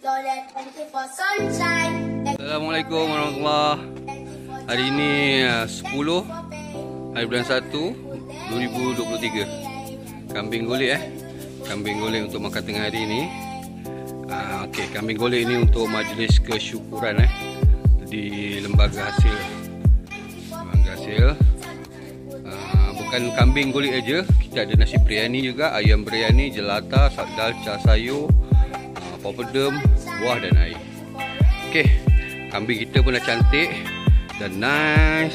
Assalamualaikum warahmatullahi. Hari ini 10 hari bulan 1 2023. Kambing golek Kambing golek untuk makan tengah hari ini. Okey, kambing golek ini untuk majlis kesyukuran di lembaga hasil. Bukan kambing golek aja, kita ada nasi biryani juga, ayam biryani, jelata, sakdal, cah sayur, papadum, buah dan air. Okey, kambing kita pun dah cantik dan nice.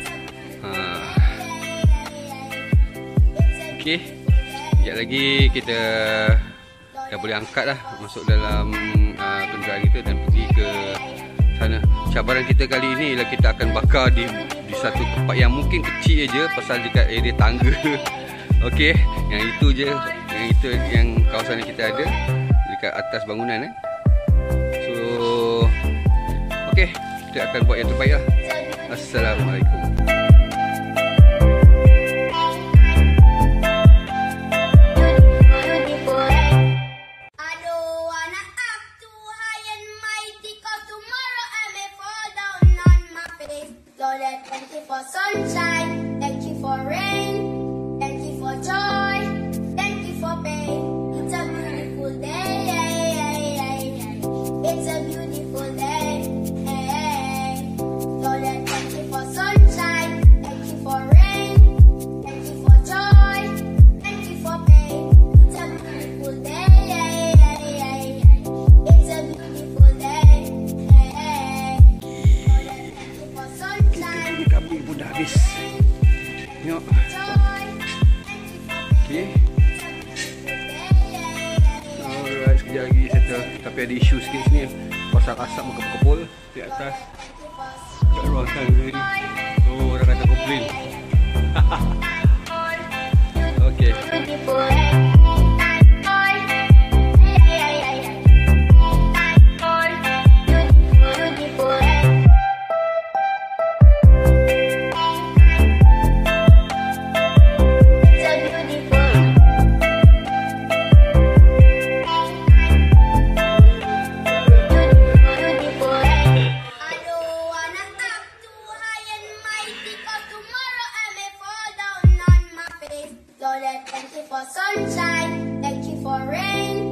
Okey, sekejap lagi kita dah boleh angkat dah masuk dalam kenderaan kita dan pergi ke sana. Cabaran kita kali ini ialah kita akan bakar di satu tempat yang mungkin kecil aja pasal dekat area tangga. Okey, yang itu je, yang kawasan yang kita ada dekat atas bangunan So, okey, kita akan buat yang terbaik lah. Assalamualaikum. Thank you for sunshine, thank you for rain, thank you for joy, thank you for pain. It's a beautiful day, it's a beautiful day. Lord, thank you for sunshine, thank you for rain, thank you for joy, thank you for pain. It's a beautiful day, it's a beautiful day. Kambing pun dah habis. Tengok. Okey. Alright, sekejap lagi settle. Tapi ada isu sikit sini. Pasal asap mengepul-kepul di atas. Kat ruang tangga ni. Oh, orang kata komplain. Okey. Lord, thank you for sunshine, thank you for rain,